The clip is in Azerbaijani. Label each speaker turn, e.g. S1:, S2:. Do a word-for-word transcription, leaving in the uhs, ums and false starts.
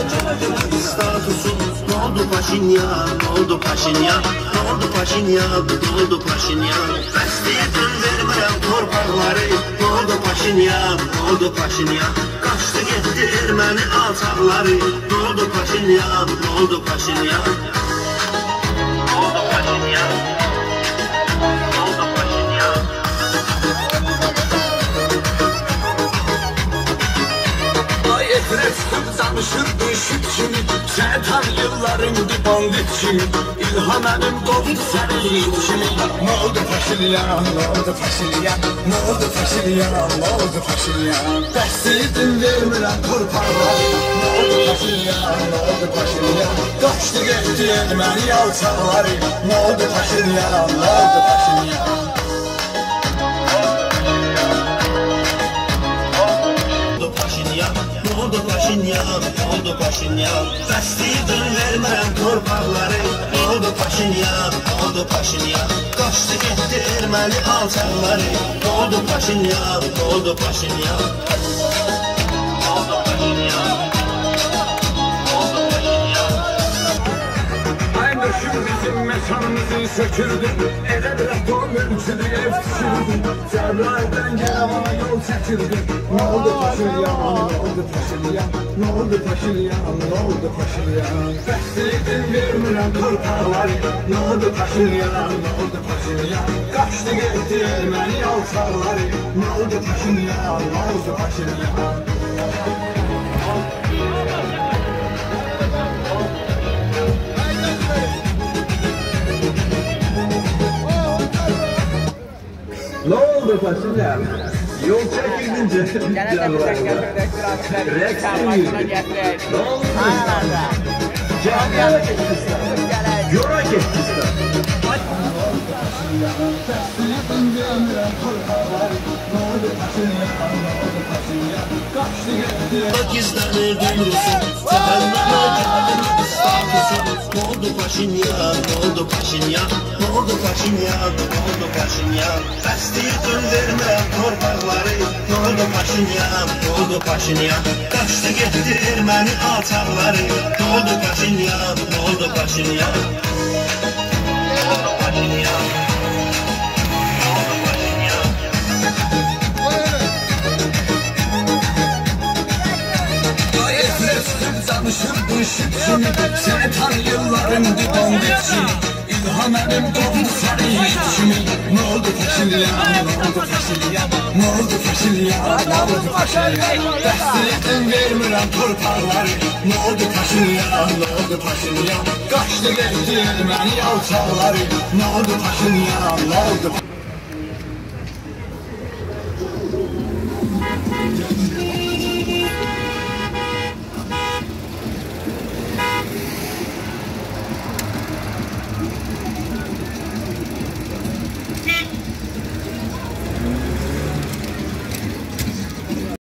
S1: statusun. Ne oldu Paşinyan, ne oldu Paşinyan, ne oldu Paşinyan, ne oldu Paşinyan. Bəstəyirdin vermirəm torpaqları. Ne oldu Paşinyan, ne oldu Paşinyan. Qaçdı getdi erməni alçaqları. Ne oldu Paşinyan, ne oldu Paşinyan. Ne oldu Paşinyan.
S2: Etreftim danışırdı şüt kimi. Şeytan yıllarındı bandit kimi. İlham elim doğdu senin yiğit kimi. Ne oldu Paşinyan, ne oldu Paşinyan, ne oldu Paşinyan, ne oldu Paşinyan. Bəstəyirdin vermirəm torpaqları. Ne oldu Paşinyan, ne oldu Paşinyan. Qaçdı getdi erməni alçaqları. Ne oldu Paşinyan, ne oldu Paşinyan.
S1: Ne oldu Paşinyan, ne oldu Paşinyan. Bəstəyirdin vermirəm torpaqları. Ne oldu Paşinyan, ne oldu Paşinyan. Qaçdı getdi erməni alçaqları. Ne oldu Paşinyan, ne oldu Paşinyan. Ne oldu Paşinyan. Ne oldu Paşinyan.
S2: Ay döşüm bizim mekanımızı sökürdü. Edə-də o mülkünü ev düşürdü. Cəbrayildən gələm ona yol çəkirdi. Ne oldu Paşinyan, ne oldu Paşinyan, ne oldu Paşinyan, ne oldu Paşinyan. Bəstəyirdin vermirəm torpaqları. Ne oldu Paşinyan, ne oldu Paşinyan. Qaçdı getdi erməni alçaqları. Ne oldu Paşinyan, ne oldu Paşinyan.
S3: Ne oldu Paşinyan? Yol çekildince
S4: Gene de bir dakika direktör abiler
S3: Rex
S4: başına
S3: mi?
S4: getirir.
S3: Ne oldu?
S4: Aynen.
S3: Camiye geçmişler. Yola geçmişler.
S1: Gizlenirdin Rus'un. Cəhənnəmə gəldin statusun. Ne oldu Paşinyan, ne oldu Paşinyan. Ne oldu Paşinyan, ne oldu Paşinyan. Bəstəyirdin vermirəm torpaqları. Ne oldu Paşinyan, ne oldu Paşinyan. Qaçdı getdi erməni alçaqları. Ne oldu Paşinyan, ne oldu Paşinyan. Ne oldu Paşinyan.
S2: Danışırdı şüt kimi. Şeytan yıllarındı bandit kimi. İlham elim doğdu senin yiğit kimi. Ne oldu Paşinyan, ne oldu Paşinyan, ne oldu Paşinyan, ne oldu Paşinyan. Bəstəyirdin vermirəm torpaqları. Ne oldu Paşinyan, ne oldu Paşinyan. Qaçdı getdi erməni alçaqları. Ne oldu Paşinyan, ne oldu Paşinyan.